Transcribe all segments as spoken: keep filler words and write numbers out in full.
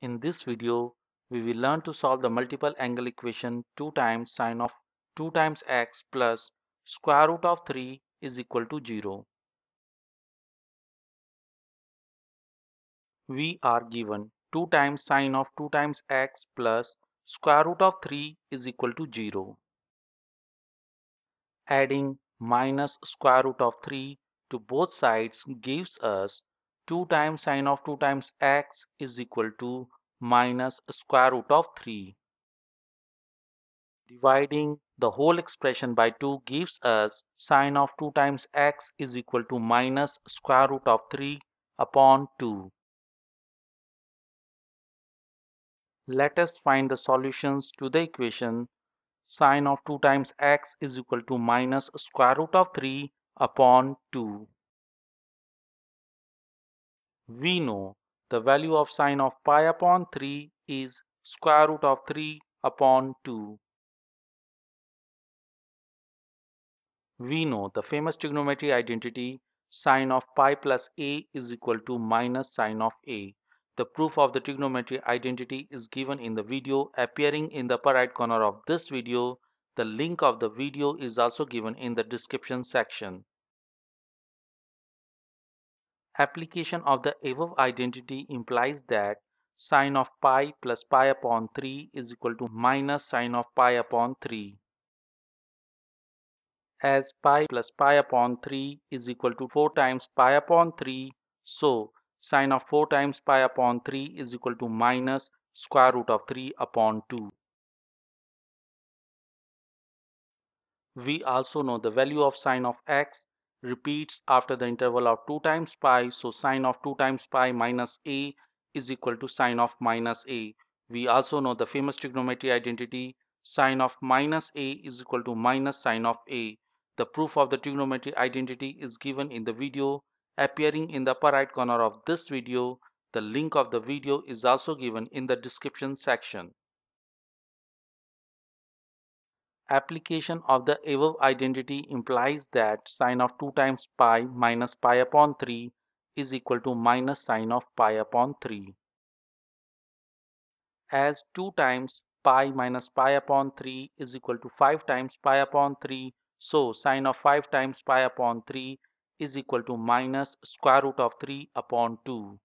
In this video, we will learn to solve the multiple angle equation two times sine of two times x plus square root of three is equal to zero. We are given two times sine of two times x plus square root of three is equal to zero. Adding minus square root of three to both sides gives us two times sine of two times x is equal to minus square root of three. Dividing the whole expression by two gives us sine of two times x is equal to minus square root of three upon two. Let us find the solutions to the equation sine of two times x is equal to minus square root of three upon two. We know the value of sine of pi upon three is square root of three upon two. We know the famous trigonometry identity sine of pi plus a is equal to minus sine of a. The proof of the trigonometry identity is given in the video appearing in the upper right corner of this video. The link of the video is also given in the description section. Application of the above identity implies that sine of pi plus pi upon three is equal to minus sine of pi upon three. As pi plus pi upon three is equal to four times pi upon three, so sine of four times pi upon three is equal to minus square root of three upon two. We also know the value of sine of x repeats after the interval of two times pi, so sine of two times pi minus a is equal to sine of minus a. We also know the famous trigonometry identity sine of minus a is equal to minus sine of a. The proof of the trigonometry identity is given in the video appearing in the upper right corner of this video. The link of the video is also given in the description section. Application of the above identity implies that sine of two times pi minus pi upon three is equal to minus sine of pi upon three. As two times pi minus pi upon three is equal to five times pi upon three, so sine of five times pi upon three is equal to minus square root of three upon two.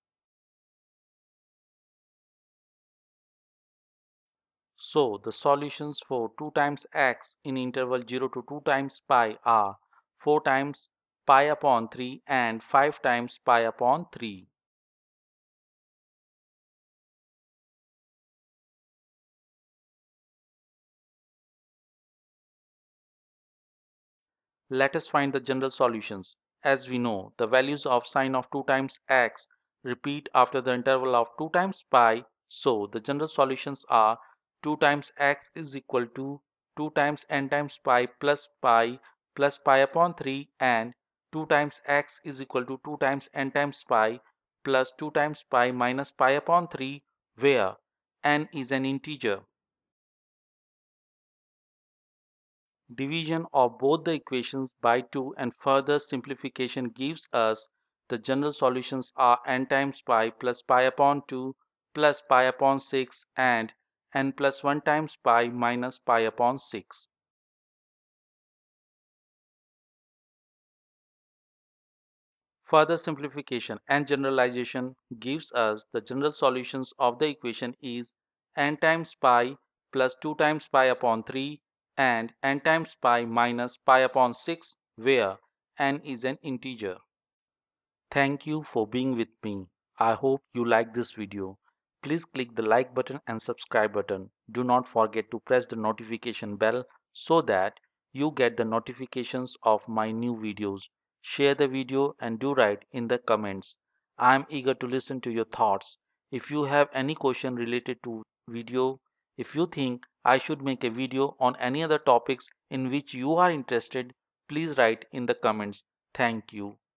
So the solutions for two times x in interval zero to two times pi are four times pi upon three and five times pi upon three. Let us find the general solutions. As we know, the values of sine of two times x repeat after the interval of two times pi, so the general solutions are two times x is equal to two times n times pi plus pi plus pi upon three, and two times x is equal to two times n times pi plus two times pi minus pi upon three, where n is an integer. Division of both the equations by two and further simplification gives us the general solutions are n times pi plus pi upon two plus pi upon six and n plus one times pi minus pi upon six. Further simplification and generalization gives us the general solutions of the equation is n times pi plus two times pi upon three and n times pi minus pi upon six, where n is an integer. Thank you for being with me. I hope you like this video. Please click the like button and subscribe button. Do not forget to press the notification bell so that you get the notifications of my new videos. Share the video and do write in the comments. I am eager to listen to your thoughts. If you have any question related to video, if you think I should make a video on any other topics in which you are interested, please write in the comments. Thank you.